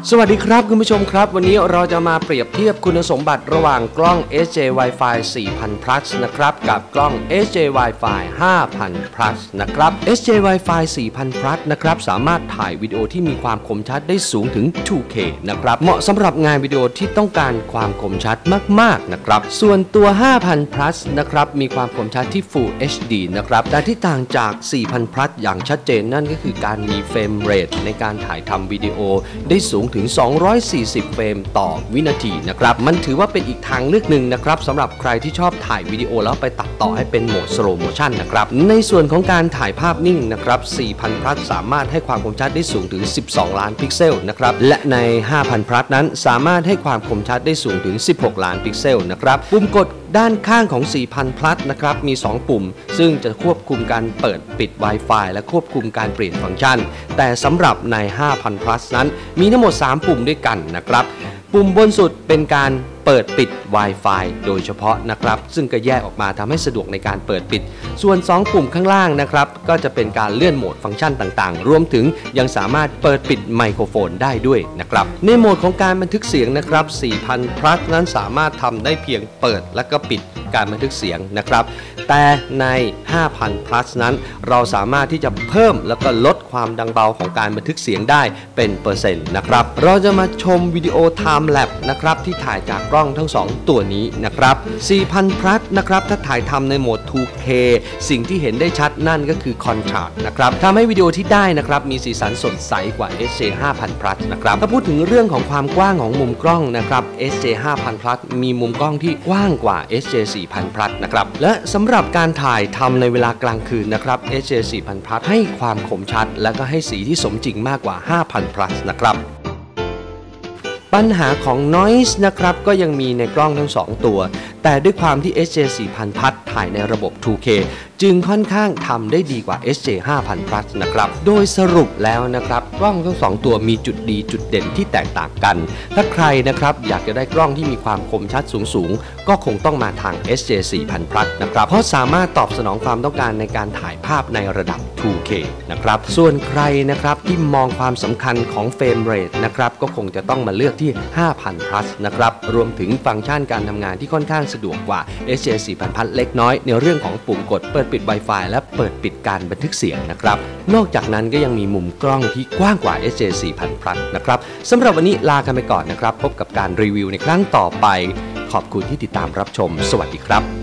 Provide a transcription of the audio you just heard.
สวัสดีครับคุณผู้ชมครับวันนี้เราจะมาเปรียบเทียบคุณสมบัติระหว่างกล้อง SJ Wi-Fi 4000 Plus นะครับกับกล้อง SJ Wi-Fi 5000 Plus นะครับ SJ Wi-Fi 4000 Plus นะครับสามารถถ่ายวิดีโอที่มีความคมชัดได้สูงถึง 2K นะครับเหมาะสำหรับงานวิดีโอที่ต้องการความคมชัดมากๆนะครับส่วนตัว 5000 Plus นะครับมีความคมชัดที่ Full HD นะครับแต่ที่ต่างจาก 4000 Plus อย่างชัดเจนนั่นก็คือการมีเฟรมเรทในการถ่ายทำวิดีโอได้สูงถึง240 เฟรมต่อวินาทีนะครับมันถือว่าเป็นอีกทางเลือกหนึ่งนะครับสำหรับใครที่ชอบถ่ายวิดีโอแล้วไปตัดต่อให้เป็นโหมด Slow Motion นะครับในส่วนของการถ่ายภาพนิ่งนะครับ 4000 Plus สามารถให้ความคมชัดได้สูงถึง 12 ล้านพิกเซลนะครับและใน 5000 Plus นั้นสามารถให้ความคมชัดได้สูงถึง 16 ล้านพิกเซลนะครับปุ่มกดด้านข้างของ 4000 Plus นะครับมี 2 ปุ่มซึ่งจะควบคุมการเปิดปิด Wi-Fi และควบคุมการเปลี่ยนฟังก์ชันแต่สำหรับใน 5000 Plus นั้นมีทั้งหมด 3 ปุ่มด้วยกันนะครับปุ่มบนสุดเป็นการเปิดปิด Wi-Fi โดยเฉพาะนะครับซึ่งก็แยกออกมาทำให้สะดวกในการเปิดปิดส่วน 2 ปุ่มข้างล่างนะครับก็จะเป็นการเลื่อนโหมดฟังก์ชันต่างๆรวมถึงยังสามารถเปิดปิดไมโครโฟนได้ด้วยนะครับในโหมดของการบันทึกเสียงนะครับ 4000 Plus นั้นสามารถทำได้เพียงเปิดและก็ปิดการบันทึกเสียงนะครับแต่ใน 5000 Plus นั้นเราสามารถที่จะเพิ่มแล้วก็ลดความดังเบาของการบันทึกเสียงได้เป็นเปอร์เซ็นต์นะครับเราจะมาชมวิดีโอ Time Lapse นะครับที่ถ่ายจากกล้องทั้ง 2 ตัวนี้นะครับ 4000 Plus นะครับถ้าถ่ายทำในโหมด 2K สิ่งที่เห็นได้ชัดนั่นก็คือ Contrast นะครับทำให้วิดีโอที่ได้นะครับมีสีสันสดใสกว่า SJ 5000 Plus นะครับถ้าพูดถึงเรื่องของความกว้างของมุมกล้องนะครับ SJ 5000 Plus มีมุมกล้องที่กว้างกว่า SJ 4000 Plus นะครับและสำหรับการถ่ายทำในเวลากลางคืนนะครับ SJ 4000 Plus ให้ความคมชัดและก็ให้สีที่สมจริงมากกว่า 5000 Plus นะครับปัญหาของ Noise นะครับก็ยังมีในกล้องทั้ง 2 ตัวแต่ด้วยความที่ SJ 4000 Plus ถ่ายในระบบ 2K จึงค่อนข้างทำได้ดีกว่า SJ 5000 Plus นะครับโดยสรุปแล้วนะครับกล้องทั้ง 2 ตัวมีจุดดีจุดเด่นที่แตกต่างกันถ้าใครนะครับอยากจะได้กล้องที่มีความคมชัดสูงก็คงต้องมาทาง SJ 4000 Plus นะครับเพราะสามารถตอบสนองความต้องการในการถ่ายภาพในระดับ 2K นะครับส่วนใครนะครับที่มองความสำคัญของเฟรมเรทนะครับก็คงจะต้องมาเลือกที่ 5000 Plus นะครับรวมถึงฟังก์ชันการทำงานที่ค่อนข้างสะดวกกว่า SJ 4000 Plus เล็กน้อยในเรื่องของปุ่มกดเปิดปิด Wi-Fi และเปิดปิดการบันทึกเสียงนะครับนอกจากนั้นก็ยังมีมุมกล้องที่กว้างกว่า SJ 4000 Plus นะครับสำหรับวันนี้ลากันไปก่อนนะครับพบกับการรีวิวในครั้งต่อไปขอบคุณที่ติดตามรับชมสวัสดีครับ